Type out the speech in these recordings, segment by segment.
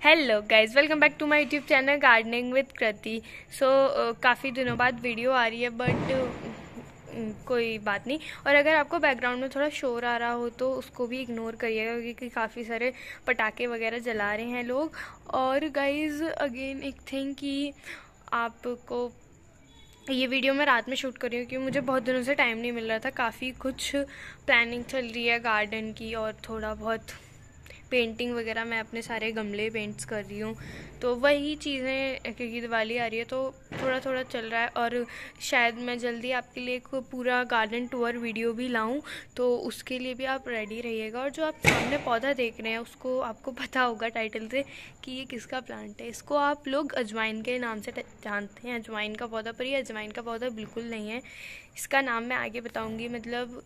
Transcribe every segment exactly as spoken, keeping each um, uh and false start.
Hello guys, welcome back to my YouTube channel gardening with Kriti. So काफ़ी दिनों बाद video आ रही है, बट uh, कोई बात नहीं। और अगर आपको बैकग्राउंड में थोड़ा शोर आ रहा हो तो उसको भी इग्नोर करिएगा, क्योंकि काफ़ी सारे पटाखे वगैरह जला रहे हैं लोग। और गाइज अगेन एक थिंग कि आपको ये वीडियो मैं रात में शूट कर रही हूँ क्योंकि मुझे बहुत दिनों से टाइम नहीं मिल रहा था। काफ़ी कुछ प्लानिंग चल रही है गार्डन की, और थोड़ा बहुत पेंटिंग वगैरह मैं अपने सारे गमले पेंट्स कर रही हूँ। तो वही चीज़ें, क्योंकि दिवाली आ रही है तो थोड़ा थोड़ा चल रहा है। और शायद मैं जल्दी आपके लिए एक पूरा गार्डन टूर वीडियो भी लाऊं, तो उसके लिए भी आप रेडी रहिएगा। और जो आप सामने पौधा देख रहे हैं उसको आपको पता होगा टाइटल से कि ये किसका प्लांट है। इसको आप लोग अजवाइन के नाम से जानते हैं, अजवाइन का पौधा, पर ये अजवाइन का पौधा बिल्कुल नहीं है। इसका नाम मैं आगे बताऊँगी। मतलब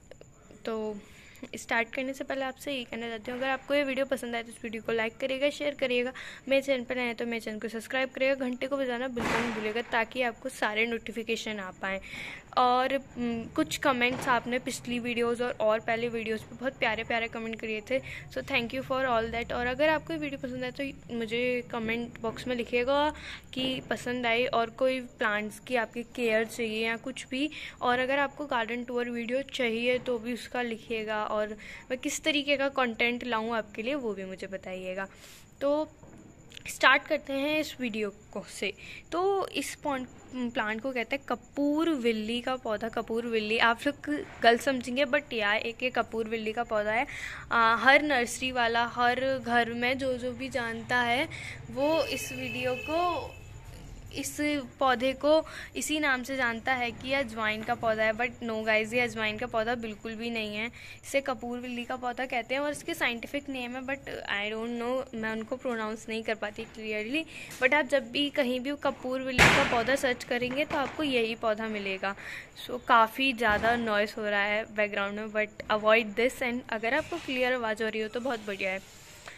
तो स्टार्ट करने से पहले आपसे यही कहना चाहती हूँ, अगर आपको ये वीडियो पसंद आए तो इस वीडियो को लाइक करिएगा, शेयर करिएगा। मेरे चैनल पर आए तो मेरे चैनल को सब्सक्राइब करिएगा, घंटे को बजाना बिल्कुल नहीं भूलिएगा, ताकि आपको सारे नोटिफिकेशन आ पाएँ। और कुछ कमेंट्स आपने पिछली वीडियोस और और पहले वीडियोस पे बहुत प्यारे प्यारे कमेंट करिए थे, so thank you for all that. और अगर आपको ये वीडियो पसंद आए तो मुझे कमेंट बॉक्स में लिखिएगा कि पसंद आई, और कोई प्लांट्स की आपकी केयर चाहिए या कुछ भी। और अगर आपको गार्डन टूर वीडियो चाहिए तो भी उसका लिखिएगा, और मैं किस तरीके का कंटेंट लाऊं आपके लिए वो भी मुझे बताइएगा। तो स्टार्ट करते हैं इस वीडियो को से। तो इस प्लांट को कहते हैं कपूरविल्ली का पौधा। कपूरविल्ली आप लोग गलत समझेंगे, बट यार एक एक कपूरविल्ली का पौधा है। आ, हर नर्सरी वाला, हर घर में जो जो भी जानता है वो इस वीडियो को, इस पौधे को इसी नाम से जानता है कि यह अजवाइन का पौधा है। बट नो गाइज, ये अजवाइन का पौधा बिल्कुल भी नहीं है। इसे कपूरविल्ली का पौधा कहते हैं, और इसके साइंटिफिक नेम है, बट आई डोंट नो, मैं उनको प्रोनाउंस नहीं कर पाती क्लियरली। बट आप जब भी कहीं भी कपूरविल्ली का पौधा सर्च करेंगे तो आपको यही पौधा मिलेगा। सो so, काफ़ी ज़्यादा नॉइस हो रहा है बैकग्राउंड में, बट अवॉइड दिस। एंड अगर आपको क्लियर आवाज़ हो रही हो तो बहुत बढ़िया है।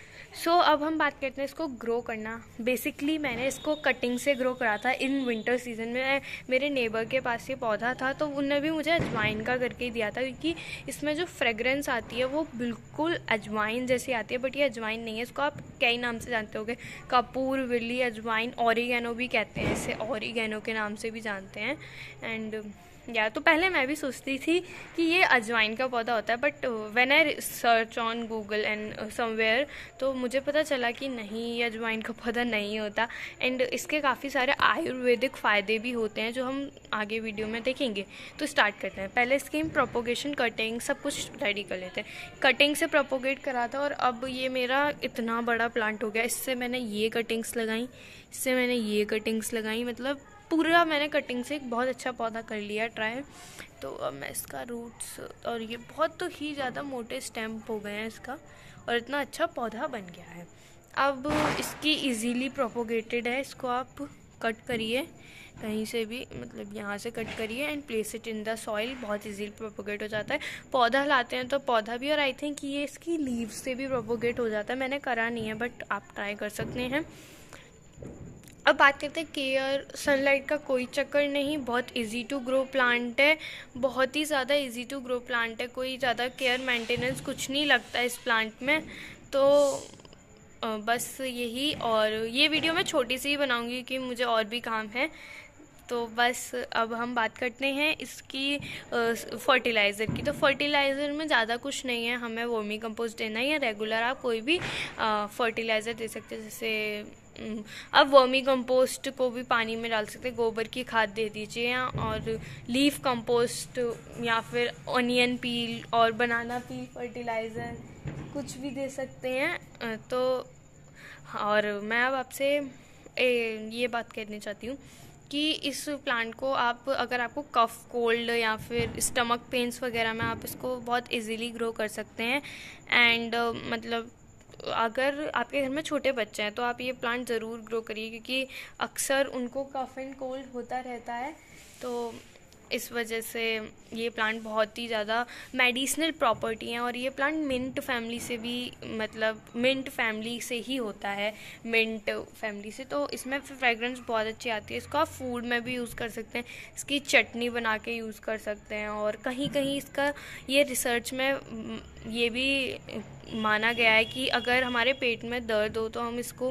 सो so, अब हम बात करते हैं इसको ग्रो करना। बेसिकली मैंने इसको कटिंग से ग्रो करा था इन विंटर सीजन में। मेरे नेबर के पास ये पौधा था तो उनने भी मुझे अजवाइन का करके ही दिया था, क्योंकि इसमें जो फ्रेगरेंस आती है वो बिल्कुल अजवाइन जैसी आती है। बट ये अजवाइन नहीं है, इसको आप कई नाम से जानते होगे, कपूरविल्ली, अजवाइन, ऑरिगेनो भी कहते हैं इसे, ऑरिगेनो के नाम से भी जानते हैं। एंड या तो पहले मैं भी सोचती थी कि ये अजवाइन का पौधा होता है, but when I search on Google and somewhere तो मुझे पता चला कि नहीं, ये अजवाइन का पौधा नहीं होता। एंड इसके काफ़ी सारे आयुर्वेदिक फ़ायदे भी होते हैं जो हम आगे वीडियो में देखेंगे। तो स्टार्ट करते हैं। पहले इसकी प्रोपोगेशन, कटिंग, सब कुछ रेडी कर लेते हैं। कटिंग से प्रोपोगेट करा था, और अब ये मेरा इतना बड़ा प्लांट हो गया। इससे मैंने ये कटिंग्स लगाई, इससे मैंने ये कटिंग्स लगाई, मतलब पूरा मैंने कटिंग से एक बहुत अच्छा पौधा कर लिया ट्राई। तो अब मैं इसका रूट्स, और ये बहुत तो ही ज़्यादा मोटे स्टेम हो गए हैं इसका, और इतना अच्छा पौधा बन गया है। अब इसकी इजीली प्रोपोगेटेड है, इसको आप कट करिए कहीं से भी, मतलब यहाँ से कट करिए and place it in the soil, बहुत इजीली प्रोपोगेट हो जाता है। पौधा लाते हैं तो पौधा भी, और आई थिंक ये इसकी लीव्स से भी प्रोपोगेट हो जाता है। मैंने करा नहीं है, बट आप ट्राई कर सकते हैं। अब बात करते हैं केयर। सनलाइट का कोई चक्कर नहीं, बहुत इजी टू ग्रो प्लांट है, बहुत ही ज़्यादा इजी टू ग्रो प्लांट है। कोई ज़्यादा केयर मेंटेनेंस कुछ नहीं लगता इस प्लांट में। तो बस यही, और ये वीडियो मैं छोटी सी ही बनाऊंगी क्योंकि मुझे और भी काम है। तो बस अब हम बात करते हैं इसकी फर्टिलाइज़र की। तो फर्टिलाइज़र में ज़्यादा कुछ नहीं है, हमें वर्मी कंपोस्ट देना है, या रेगुलर आप कोई भी फर्टिलाइज़र दे सकते हैं। जैसे अब वर्मी कंपोस्ट को भी पानी में डाल सकते हैं, गोबर की खाद दे दीजिए, या और लीफ कंपोस्ट, या फिर ऑनियन पील और बनाना पील फर्टिलाइज़र, कुछ भी दे सकते हैं। तो और मैं अब आपसे ये बात कहना चाहती हूँ कि इस प्लांट को आप, अगर आपको कफ, कोल्ड या फिर स्टमक पेन्स वगैरह में, आप इसको बहुत इजीली ग्रो कर सकते हैं। एंड uh, मतलब अगर आपके घर में छोटे बच्चे हैं तो आप ये प्लांट ज़रूर ग्रो करिए, क्योंकि अक्सर उनको कफ एंड कोल्ड होता रहता है। तो इस वजह से ये प्लांट बहुत ही ज़्यादा मेडिसिनल प्रॉपर्टी है। और ये प्लांट मिंट फैमिली से भी, मतलब मिंट फैमिली से ही होता है, मिंट फैमिली से। तो इसमें फ्रेगरेंस बहुत अच्छी आती है। इसको आप फूड में भी यूज़ कर सकते हैं, इसकी चटनी बना के यूज़ कर सकते हैं। और कहीं कहीं इसका ये रिसर्च में ये भी माना गया है कि अगर हमारे पेट में दर्द हो तो हम इसको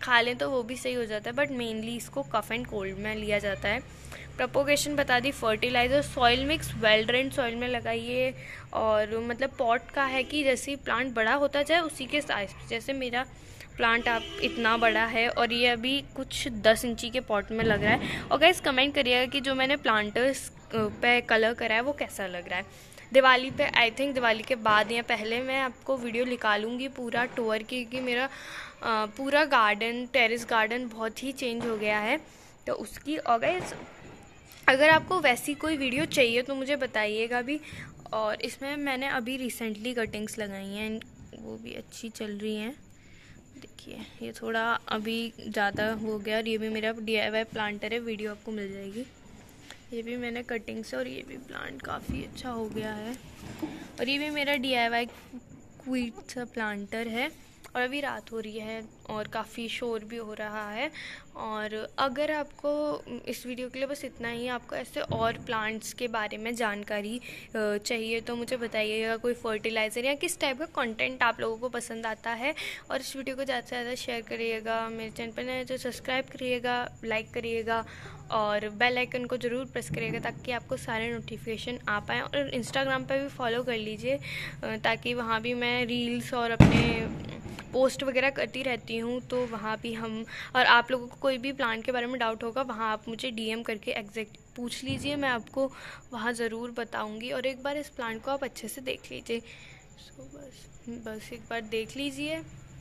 खा लें तो वो भी सही हो जाता है, बट मेनली इसको कफ एंड कोल्ड में लिया जाता है। प्रोपोगेशन बता दी, fertiliser, soil mix well drained soil में लगाइए। और मतलब पॉट का है कि जैसे प्लांट बड़ा होता जाए उसी के साइज, जैसे मेरा प्लांट आप इतना बड़ा है और ये अभी कुछ दस इंची के पॉट में लग रहा है। और गाइस कमेंट करिएगा कि जो मैंने प्लांटर्स पे कलर करा है वो कैसा लग रहा है। दिवाली पे, आई थिंक दिवाली के बाद या पहले मैं आपको वीडियो निकालूंगी पूरा टूर की, क्योंकि मेरा आ, पूरा गार्डन, टेरेस गार्डन बहुत ही चेंज हो गया है तो उसकी। और गाइस अगर आपको वैसी कोई वीडियो चाहिए तो मुझे बताइएगा भी। और इसमें मैंने अभी रिसेंटली कटिंग्स लगाई हैं, वो भी अच्छी चल रही हैं। देखिए ये थोड़ा अभी ज़्यादा हो गया, और ये भी मेरा डी आई वाई प्लांटर है, वीडियो आपको मिल जाएगी। ये भी मैंने कटिंग से, और ये भी प्लांट काफ़ी अच्छा हो गया है। और ये भी मेरा डी आई वाई क्वीट सा प्लांटर है। और अभी रात हो रही है और काफ़ी शोर भी हो रहा है। और अगर आपको इस वीडियो के लिए बस इतना ही, आपको ऐसे और प्लांट्स के बारे में जानकारी चाहिए तो मुझे बताइएगा, कोई फर्टिलाइज़र या किस टाइप का कंटेंट आप लोगों को पसंद आता है। और इस वीडियो को ज़्यादा से ज़्यादा शेयर करिएगा, मेरे चैनल पर नए तो सब्सक्राइब करिएगा, लाइक करिएगा और बेल आइकन को ज़रूर प्रेस करिएगा ताकि आपको सारे नोटिफिकेशन आ पाएँ। और इंस्टाग्राम पर भी फॉलो कर लीजिए ताकि वहाँ भी मैं रील्स और अपने पोस्ट वगैरह करती रहती हूँ, तो वहाँ भी हम, और आप लोगों को कोई भी प्लांट के बारे में डाउट होगा वहाँ आप मुझे डीएम करके एग्जैक्ट पूछ लीजिए, मैं आपको वहाँ ज़रूर बताऊँगी। और एक बार इस प्लांट को आप अच्छे से देख लीजिए। सो बस बस एक बार देख लीजिए।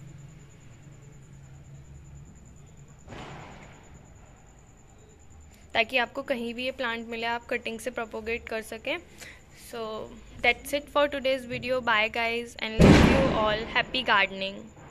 ताकि आपको कहीं भी ये प्लांट मिले आप कटिंग से प्रोपोगेट कर सकें। So that's it for today's video. Bye guys and love you all. Happy gardening.